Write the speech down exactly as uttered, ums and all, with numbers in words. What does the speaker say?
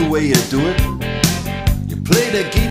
the way you do it. You play the guitar.